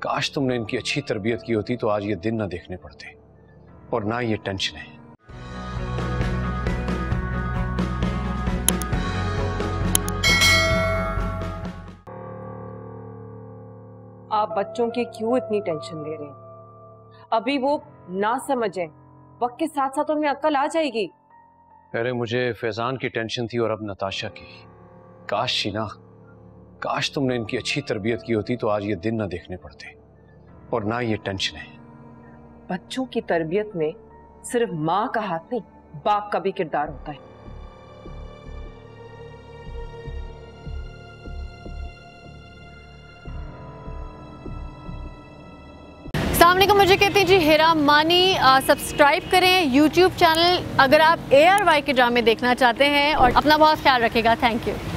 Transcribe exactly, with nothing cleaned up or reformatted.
काश तुमने इनकी अच्छी तरबियत की होती तो आज ये दिन ना देखने पड़ते और ना ये टेंशन है। आप बच्चों की क्यों इतनी टेंशन ले रहे हैं? अभी वो ना समझें, वक्त के साथ साथ उनमें अक्ल आ जाएगी। अरे मुझे फैजान की टेंशन थी और अब नताशा की। काश शीना, काश तुमने इनकी अच्छी तरबियत की होती तो आज ये दिन ना देखने पड़ते और ना ये टेंशन है। बच्चों की तरबियत में सिर्फ माँ का हाथ नहीं, बाप का भी किरदार होता है। सामने को मुझे कहते हैं जी हिरा मानी। सब्सक्राइब करें यूट्यूब चैनल अगर आप ए आर वाई के ड्रामे देखना चाहते हैं और अपना बहुत ख्याल रखिएगा। Thank you.